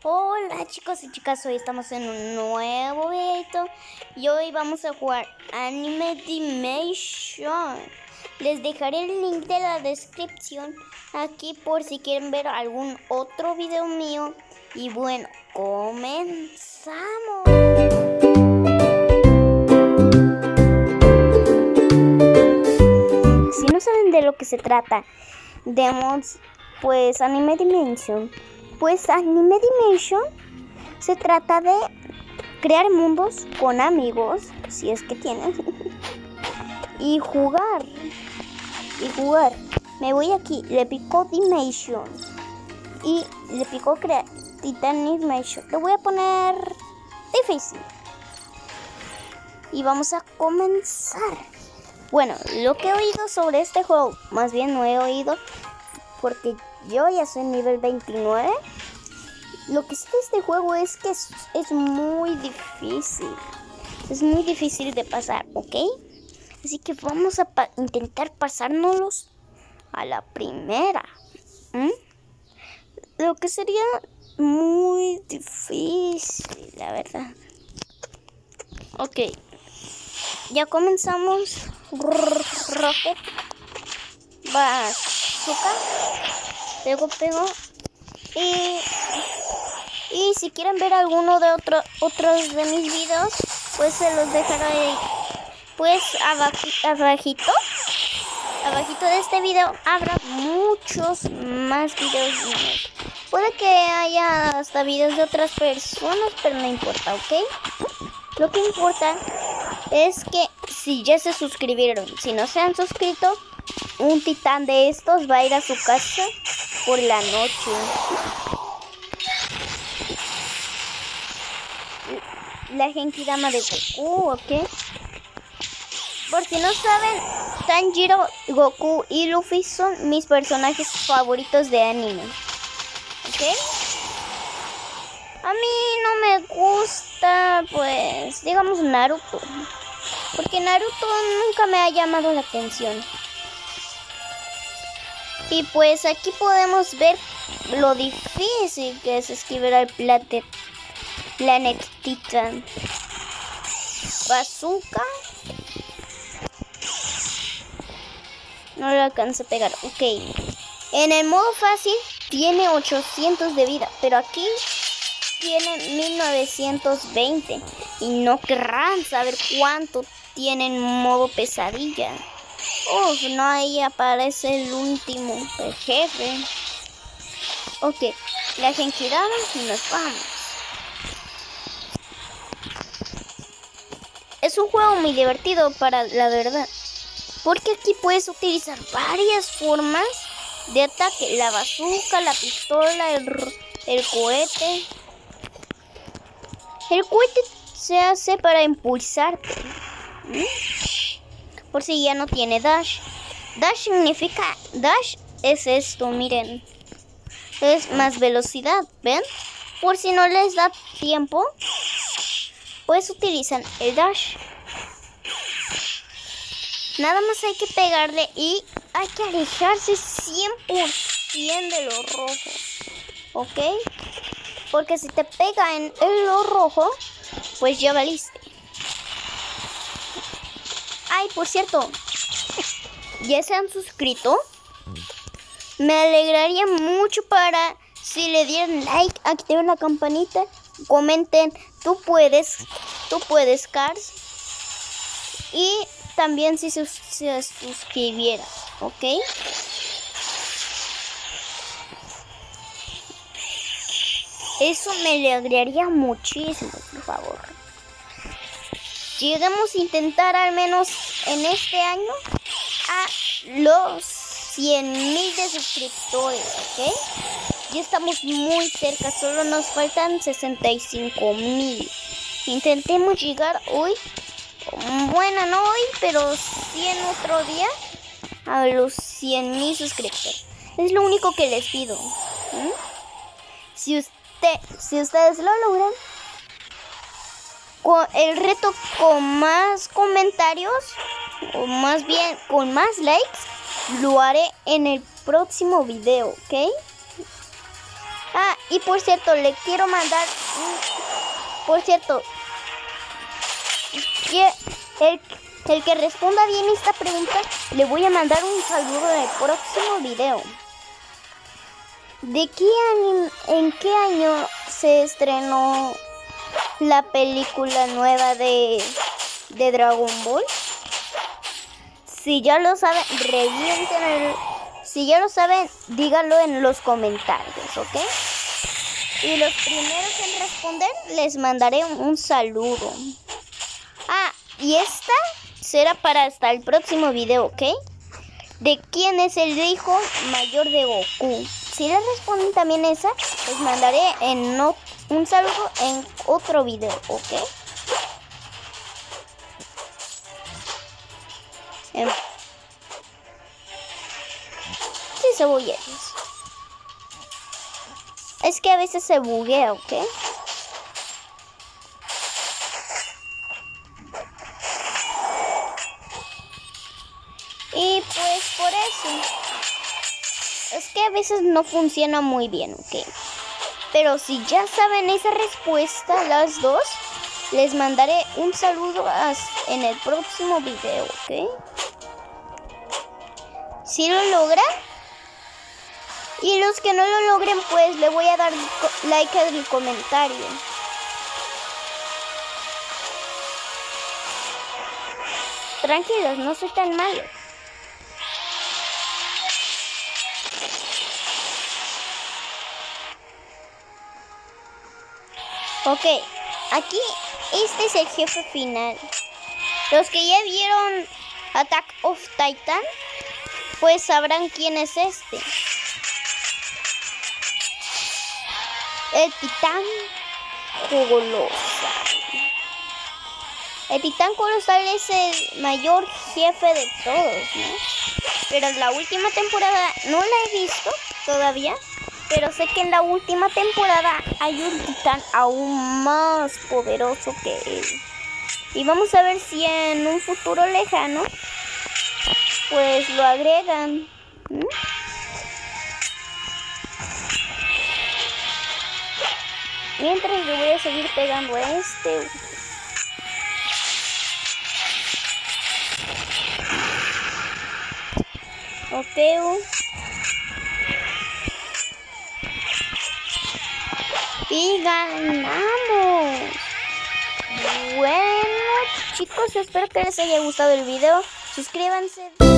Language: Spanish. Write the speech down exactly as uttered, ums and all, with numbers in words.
Hola chicos y chicas, hoy estamos en un nuevo video y hoy vamos a jugar Anime Dimension. Les dejaré el link de la descripción aquí por si quieren ver algún otro video mío. Y bueno, comenzamos. Si no saben de lo que se trata de mods, pues Anime Dimension Pues Anime Dimension se trata de crear mundos con amigos, si es que tienen, y jugar, y jugar. Me voy aquí, le pico Dimension, y le pico crear Titan Dimension. Le voy a poner difícil. Y vamos a comenzar. Bueno, lo que he oído sobre este juego, más bien no he oído, porque yo ya soy nivel veintinueve. Lo que sé de este juego es que es, es muy difícil. Es muy difícil de pasar, ¿ok? Así que vamos a pa intentar pasárnoslos a la primera. ¿Mm? Lo que sería muy difícil, la verdad. Ok. Ya comenzamos. Rocket. Bazooka. Pego, pego. Y, y si quieren ver alguno de otro, otros de mis videos, pues se los dejaré pues abajo, abajito. Abajito de este video habrá muchos más videos míos. Puede que haya hasta videos de otras personas, pero no importa, ¿ok? Lo que importa es que si ya se suscribieron, si no se han suscrito, un titán de estos va a ir a su casa por la noche. La Genkidama de Goku, ¿ok? Por si no saben, Tanjiro, Goku y Luffy son mis personajes favoritos de anime, ¿ok? A mí no me gusta, pues, digamos Naruto, porque Naruto nunca me ha llamado la atención. Y pues aquí podemos ver lo difícil que es esquivar al Planet, Planet Titan. Bazooka. No lo alcancé a pegar. Ok. En el modo fácil tiene ochocientos de vida, pero aquí tiene mil novecientos veinte. Y no querrán saber cuánto tiene en modo pesadilla. Uf, no, ahí aparece el último, el jefe. Ok, la Genkidama y nos vamos. Es un juego muy divertido, para la verdad, porque aquí puedes utilizar varias formas de ataque. La bazooka, la pistola, el, el cohete. El cohete se hace para impulsarte. ¿Mm? Por si ya no tiene dash. Dash significa, dash es esto, miren. Es más velocidad, ¿ven? Por si no les da tiempo, pues utilizan el dash. Nada más hay que pegarle y hay que alejarse cien por ciento de lo rojo, ¿ok? Porque si te pega en lo rojo, pues ya valiste. Ay, por cierto, ¿ya se han suscrito? Me alegraría mucho para si le dieran like, activen la campanita, comenten, tú puedes, tú puedes, Cars. Y también si se, se suscribiera, ¿ok? Eso me alegraría muchísimo, por favor. Lleguemos a intentar al menos en este año a los cien mil de suscriptores, ¿ok? Ya estamos muy cerca, solo nos faltan sesenta y cinco mil. Intentemos llegar hoy, bueno, no hoy, pero sí en otro día, a los cien mil suscriptores. Es lo único que les pido. ¿Mm? Si, usted, si ustedes lo logran, con el reto con más comentarios, o más bien con más likes, lo haré en el próximo video, ¿ok? Ah, Y por cierto, le quiero mandar... Por cierto, que el, el que responda bien esta pregunta, le voy a mandar un saludo en el próximo video. ¿De qué año, en qué año se estrenó la película nueva de, de Dragon Ball? Si ya lo saben, revienten el... Si ya lo saben, díganlo en los comentarios, ¿ok? Y los primeros en responder les mandaré un, un saludo. Ah, y esta será para hasta el próximo video, ¿ok? ¿De quién es el hijo mayor de Goku? Si les responden también esa, les mandaré en no, un saludo en otro video, ¿ok? Em, sí, cebolletas. Es que a veces se buguea, ¿ok? Y pues por eso. Es que a veces no funciona muy bien, ¿ok? Pero si ya saben esa respuesta, las dos, les mandaré un saludo en el próximo video, ¿ok? Si lo logran. Y los que no lo logren, pues le voy a dar like al comentario. Tranquilos, no soy tan malo. Ok, aquí este es el jefe final. Los que ya vieron Attack of Titan, pues sabrán quién es este. El titán colosal. El titán colosal es el mayor jefe de todos, ¿no? Pero la última temporada no la he visto todavía, pero sé que en la última temporada hay un titán aún más poderoso que él. Y vamos a ver si en un futuro lejano, pues lo agregan. ¿Mm? Mientras yo voy a seguir pegando a este. Ok. Y ganamos. Bueno, chicos, espero que les haya gustado el video. Suscríbanse.